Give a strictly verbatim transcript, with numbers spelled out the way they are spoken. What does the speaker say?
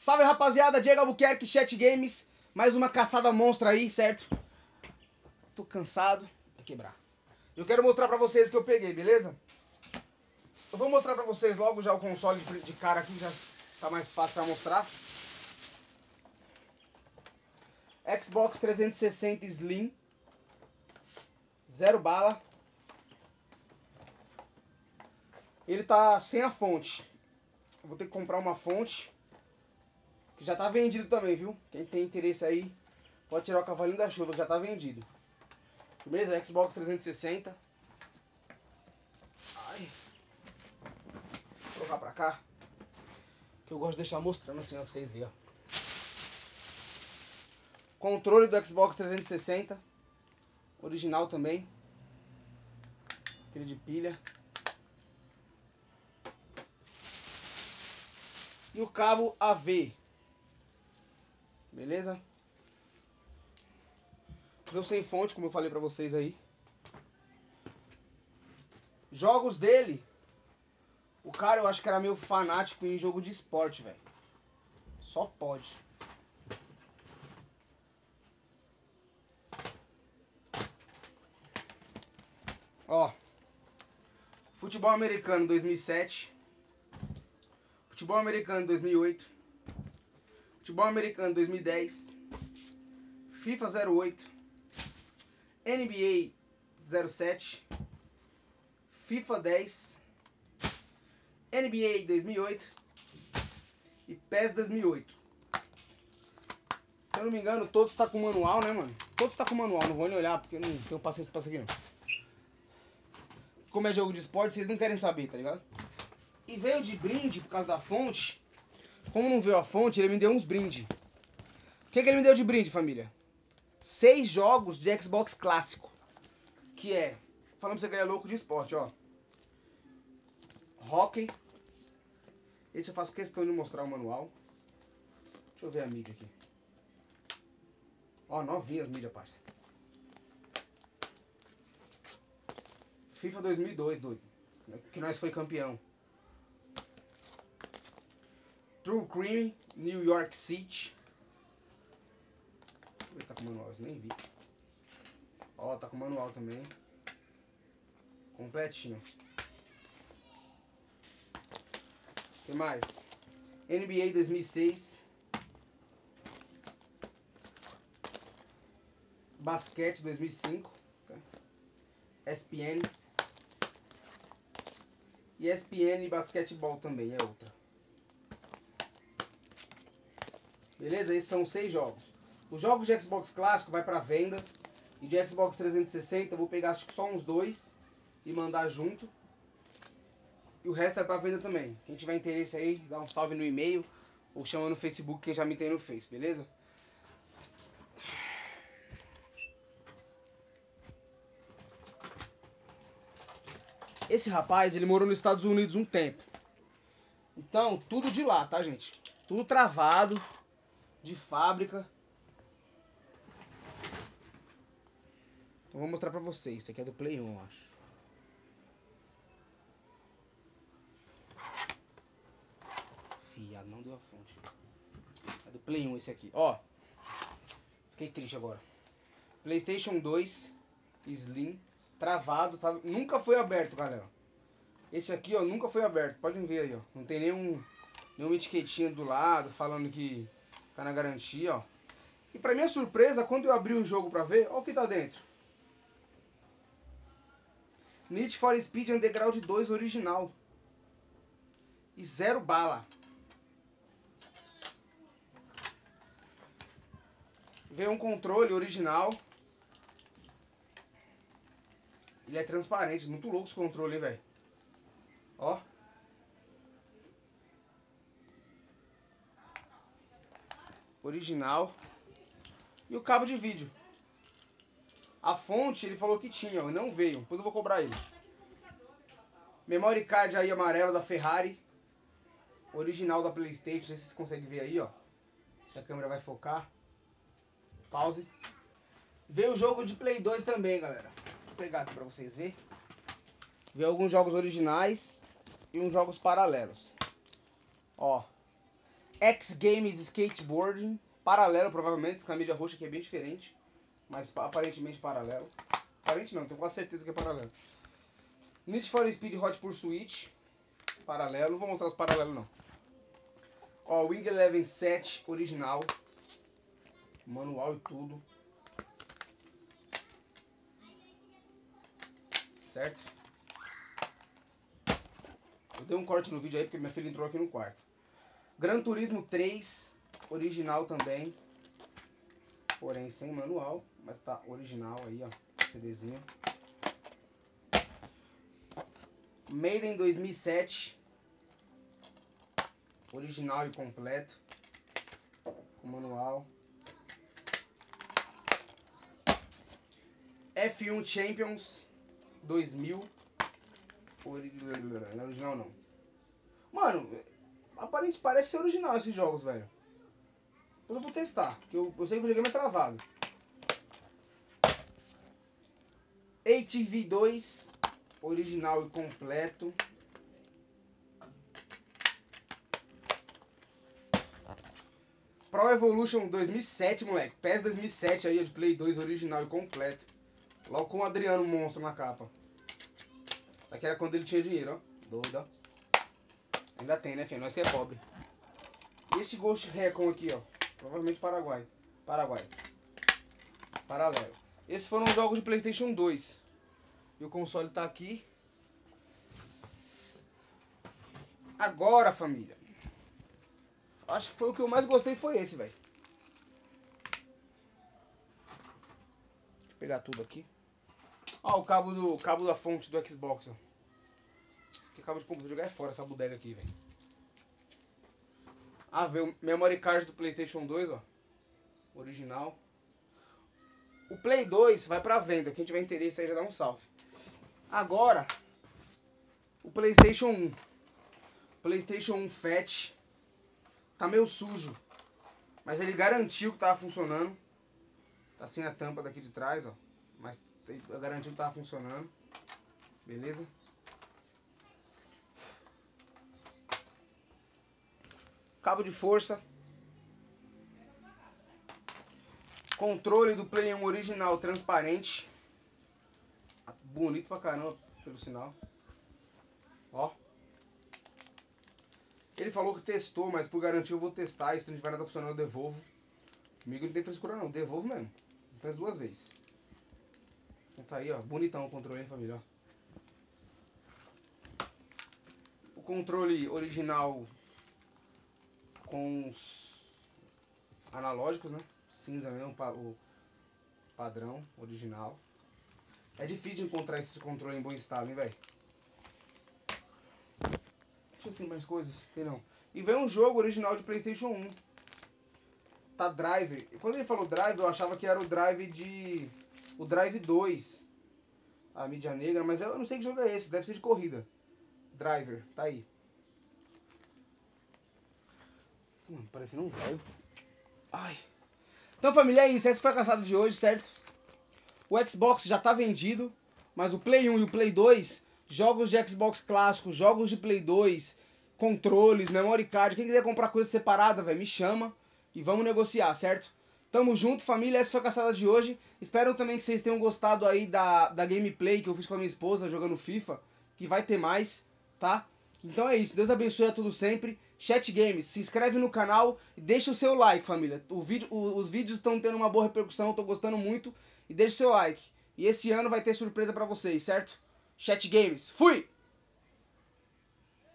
Salve, rapaziada, Diego Albuquerque, Chat Games. Mais uma caçada monstra aí, certo? Tô cansado. Vai quebrar. Eu quero mostrar pra vocês o que eu peguei, beleza? Eu vou mostrar pra vocês logo já o console de cara aqui, já tá mais fácil pra mostrar. Xbox trezentos e sessenta Slim. Zero bala. Ele tá sem a fonte. Eu vou ter que comprar uma fonte. Que já tá vendido também, viu? Quem tem interesse aí, pode tirar o cavalinho da chuva, que já tá vendido. Beleza? Xbox trezentos e sessenta. Ai. Vou colocar pra cá. Que eu gosto de deixar mostrando assim, ó, pra vocês verem, ó. Controle do Xbox trezentos e sessenta. Original também. Aquele de pilha. E o cabo A V. Beleza? Deu sem fonte, como eu falei pra vocês aí. Jogos dele. O cara eu acho que era meio fanático em jogo de esporte, velho. Só pode. Ó. Futebol americano dois mil e sete. Futebol americano dois mil e oito. Futebol americano dois mil e dez. FIFA zero oito. N B A zero sete. FIFA dez. N B A dois mil e oito. E PES dois mil e oito. Se eu não me engano, todos tá com manual, né, mano? Todos tá com manual, não vou nem olhar porque eu não tenho paciência pra isso aqui, não. Como é jogo de esporte, vocês não querem saber, tá ligado? E veio de brinde por causa da fonte. Como não veio a fonte, ele me deu uns brindes. O que, que ele me deu de brinde, família? Seis jogos de Xbox clássico. Que é, falando pra você que ele é louco de esporte, ó. Hockey. Esse eu faço questão de mostrar o manual. Deixa eu ver a mídia aqui. Ó, novinha as mídias, parça. FIFA dois mil e dois, doido. Que nós foi campeão. True Crime, New York City. Deixa eu ver se tá com manual, eu nem vi. Ó, tá com manual também. Completinho. O que mais? N B A dois mil e seis. Basquete dois mil e cinco. Tá? E S P N. E E S P N Basquetebol também é outra. Beleza? Esses são seis jogos. Os jogos de Xbox clássico vai pra venda. E de Xbox trezentos e sessenta eu vou pegar acho que só uns dois e mandar junto. E o resto é pra venda também. Quem tiver interesse aí, dá um salve no e-mail ou chama no Facebook, quem já me tem no Face, beleza? Esse rapaz, ele morou nos Estados Unidos um tempo. Então, tudo de lá, tá, gente? Tudo travado, de fábrica. Então, vou mostrar pra vocês. Isso aqui é do Play um, eu acho. Fiado, não deu a fonte. É do Play um esse aqui. Ó, fiquei triste agora. PlayStation dois, Slim, travado, tá? Nunca foi aberto, galera. Esse aqui, ó, nunca foi aberto. Podem ver aí, ó. Não tem nenhum, nenhuma etiquetinha do lado falando que tá na garantia, ó. E pra minha surpresa, quando eu abri o jogo pra ver, ó o que tá dentro. Need for Speed Underground dois original. E zero bala. Veio um controle original. Ele é transparente, muito louco esse controle, hein, velho. Ó. Original. E o cabo de vídeo. A fonte ele falou que tinha, ó, e não veio. Depois eu vou cobrar ele. Memory card aí amarelo da Ferrari. Original da PlayStation. Não sei se vocês conseguem ver aí, ó. Se a câmera vai focar. Pause. Veio o jogo de Play dois também, galera. Deixa eu pegar aqui pra vocês verem. Veio alguns jogos originais e uns jogos paralelos. Ó. X Games Skateboarding. Paralelo, provavelmente. Essa camisa roxa aqui é bem diferente. Mas aparentemente paralelo. Aparente não, tenho quase certeza que é paralelo. Need for Speed Hot Pursuit. Paralelo. Não vou mostrar os paralelos não. Ó, Wing Eleven sete original. Manual e tudo. Certo? Eu dei um corte no vídeo aí porque minha filha entrou aqui no quarto. Gran Turismo três, original também. Porém sem manual, mas tá original aí, ó. CDzinho. Maiden dois mil e sete. Original e completo. Com manual. F um Champions dois mil. Ori... Não é original não. Mano, aparentemente parece ser original esses jogos, velho. Depois eu vou testar, porque eu, eu sei que o videogame é travado. A T V dois, original e completo. Pro Evolution dois mil e sete, moleque. P E S dois mil e sete aí, de Play dois, original e completo. Logo com o Adriano Monstro na capa. Isso aqui era quando ele tinha dinheiro, ó. Doido, ó. Ainda tem, né, filho? Nós que é pobre. E esse Ghost Recon aqui, ó. Provavelmente Paraguai. Paraguai. Paralelo. Esses foram os jogos de PlayStation dois. E o console tá aqui. Agora, família. Acho que foi o que eu mais gostei, foi esse, velho. Deixa eu pegar tudo aqui. Ó, o cabo do cabo da fonte do Xbox, ó. Esse cabo de computador jogar é fora essa bodega aqui, velho. Ah, veio o memory card do PlayStation dois, ó. Original. O Play dois vai pra venda. Quem tiver interesse aí já dá um salve. Agora, o PlayStation um. PlayStation um Fat. Tá meio sujo. Mas ele garantiu que tava funcionando. Tá sem a tampa daqui de trás, ó. Mas garantiu que tava funcionando. Beleza? Cabo de força. Controle do Play um original transparente. Bonito pra caramba, pelo sinal. Ó. Ele falou que testou, mas por garantia eu vou testar. E se não tiver nada funcionando, eu devolvo. Comigo não tem frescura não, devolvo mesmo. Faz duas vezes. Então tá aí, ó. Bonitão o controle, hein, família, ó. O controle original com os analógicos, né? Cinza mesmo, o padrão original. É difícil encontrar esse controle em bom estado, hein, velho? Deixa eu ver mais coisas. Tem não. E vem um jogo original de PlayStation um. Tá Driver. Quando ele falou Drive, eu achava que era o Drive de... O Drive dois. A mídia negra, mas eu não sei que jogo é esse. Deve ser de corrida. Driver, tá aí. Mano, parecendo um velho. Ai. Então, família, é isso. Essa foi a caçada de hoje, certo? O Xbox já tá vendido, mas o Play um e o Play dois, jogos de Xbox clássico, jogos de Play dois, controles, memory card, quem quiser comprar coisa separada, velho, me chama e vamos negociar, certo? Tamo junto, família, essa foi a caçada de hoje. Espero também que vocês tenham gostado aí da, da gameplay que eu fiz com a minha esposa jogando FIFA, que vai ter mais, tá? Então é isso, Deus abençoe a todos sempre. Chat Games, se inscreve no canal e deixa o seu like, família. O vídeo, o, os vídeos estão tendo uma boa repercussão, eu tô gostando muito. E deixa o seu like. E esse ano vai ter surpresa pra vocês, certo? Chat Games, fui!